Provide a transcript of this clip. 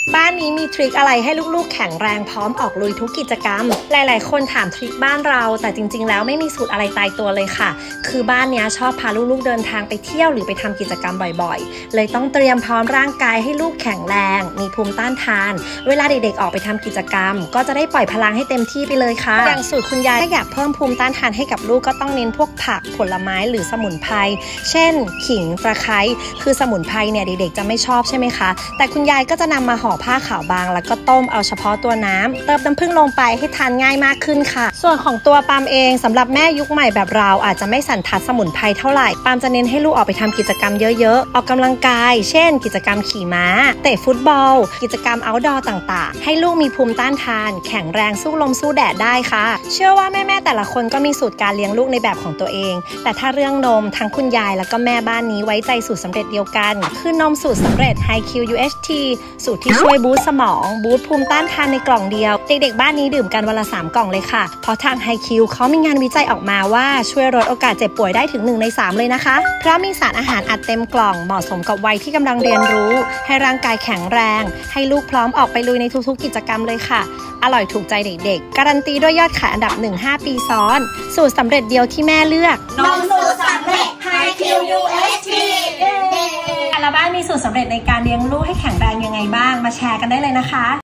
บ้านนี้มีทริคอะไรให้ลูกๆแข็งแรงพร้อมออกลุยทุกกิจกรรมหลายๆคนถามทริคบ้านเราแต่จริงๆแล้วไม่มีสูตรอะไรตายตัวเลยค่ะคือบ้านนี้ชอบพาลูกๆเดินทางไปเที่ยวหรือไปทำกิจกรรมบ่อยๆเลยต้องเตรียมพร้อมร่างกายให้ลูกแข็งแรงมีภูมิต้านทานเวลาเด็กๆออกไปทำกิจกรรมก็จะได้ปล่อยพลังให้เต็มที่ไปเลยค่ะอย่างสูตรคุณยายถ้าอยากเพิ่มภูมิต้านทานให้กับลูกก็ต้องเน้นพวกผักผลไม้หรือสมุนไพรเช่นขิงตะไคร้คือสมุนไพรเนี่ยเด็กๆจะไม่ชอบใช่ไหมคะแต่คุณยายก็จะนำมาห่อผ้าขาวบางแล้วก็ต้มเอาเฉพาะตัวน้ำเติมน้ำผึ้งลงไปให้ทานง่ายมากขึ้นค่ะส่วนของตัวปาล์มเองสำหรับแม่ยุคใหม่แบบเราอาจจะไม่สันทัดสมุนไพรเท่าไหร่ปาล์มจะเน้นให้ลูกออกไปทำกิจกรรมเยอะๆออกกำลังกายเช่นกิจกรรมขี่ม้าเตะฟุตบอลกิจกรรม outdoor ต่างๆให้ลูกมีภูมิต้านทานแข็งแรงสู้ลมสู้แดดได้ค่ะเชื่อว่าแม่ๆแต่ละคนก็มีสูตรการเลี้ยงลูกในแบบของตัวเองแต่ถ้าเรื่องนมทั้งคุณยายแล้วก็แม่บ้านนี้ไว้ใจสูตรสำเร็จเดียวกันคือนมสูตรสำเร็จ HiQ UHT สูตรที่ช่วยบูสต์สมองบูสต์ภูมิต้านทานในกล่องเดียวเด็กๆบ้านนี้ดื่มกันวันละ3 กล่องเลยค่ะเพราะทาง HiQ เขามีงานวิจัยออกมาว่าช่วยลดโอกาสเจ็บป่วยได้ถึง1 ใน 3เลยนะคะเพราะมีสารอาหารอัดเต็มกล่องเหมาะสมกับวัยที่กำลังเรียนรู้ให้ร่างกายแข็งแรงให้ลูกพร้อมออกไปลุยในทุกๆกิจกรรมเลยค่ะอร่อยถูกใจเด็กๆการันตีด้วยยอดขายอันดับ1 5 ปีซ้อนสูตรสำเร็จเดียวที่แม่เลือกนมสูตรสำเร็จ HiQ UHT แต่ละบ้านมีสูตรสำเร็จในการเลี้ยงลูกให้แข็งแรงยังไงบ้างมาแชร์กันได้เลยนะคะ